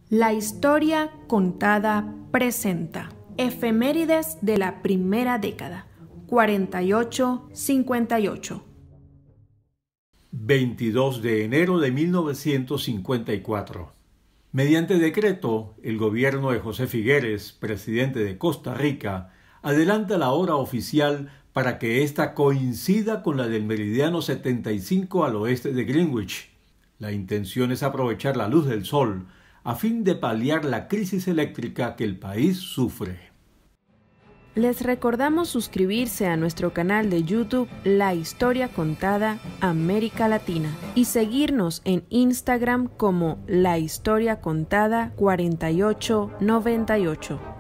La historia contada presenta efemérides de la primera década, 48-58. 22 de enero de 1954. Mediante decreto, el gobierno de José Figueres, presidente de Costa Rica, adelanta la hora oficial para que ésta coincida con la del meridiano 75 al oeste de Greenwich. La intención es aprovechar la luz del sol a fin de paliar la crisis eléctrica que el país sufre. Les recordamos suscribirse a nuestro canal de YouTube La Historia Contada América Latina y seguirnos en Instagram como La Historia Contada 4898.